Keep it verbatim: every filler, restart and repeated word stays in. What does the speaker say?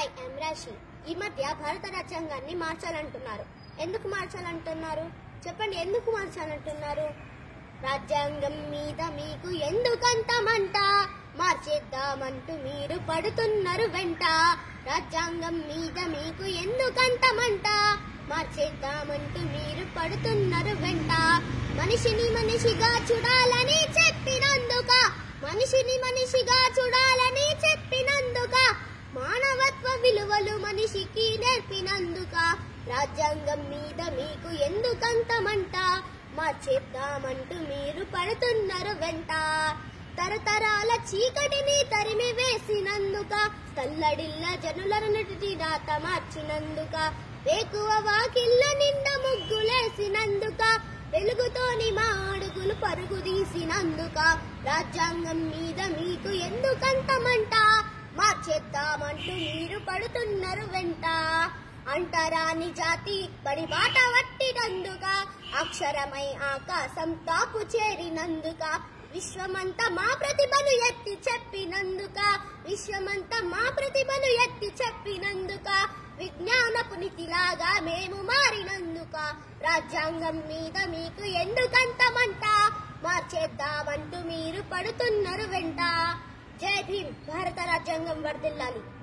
Hi I'm రాశి. ఈ మధ్య భారత రాజ్యాంగాన్ని మార్చాలంటున్నారు. ఎందుకు మార్చాలంటున్నారు చెప్పండి? ఎందుకు మార్చాలంటున్నారు? రాజ్యాంగం మీద మీకు ఎందుకంత మంట? మార్చేద్దామంటూ మీరు పడుతున్నారు వెంట. రాజ్యాంగం మీద మీకు ఎందుకంత మంట? మార్చేద్దామంటూ మీరు పడుతున్నారు వెంట. మనిషిని మనిషిగా చూడాలని చెప్పినందుక మనిషిని మనిషిగా చూడాలని చెప్పినందుక మానవత్వ విలువలు మనిషికి నేర్పినందుక రాజ్యాంగం మీద మీకు ఎందుకంత మంట? మార్చేద్దామంటూ మీరు పడుతున్నారు వెంట. తరతరాల చీకటిని తరిమి వేసినందుక తల్లడిల్ల జనులన్నిటి రాత మార్చినందుక వేకువ వాకిళ్ళ నిండా ముగ్గులేసినందుక వెలుగుతోని మా అడుగులు పరుగు తీసినందుక రాజ్యాంగం మీద మీకు ఎందుకంత మంట? మార్చేద్దామంటూ మీరు పడుతున్నారు వెంట. అంటరాని జాతి పడి బాట పట్టినందుక అక్షరమై ఆకాశం తాపు చేరినందుక విశ్వమంతా మా ప్రతిభను ఎత్తి చెప్పినందుక విశ్వమంతా మా ప్రతిభను ఎత్తి చెప్పినందుక విజ్ఞానపు నిధిలాగా మేము మారినందుక రాజ్యాంగం మీద మీకు ఎందుకంత మంట? మార్చేద్దామంటూ మీరు పడుతున్నారు వెంట. జై భీమ్. భారత రాజ్యాంగం వర్ధిల్లాలి.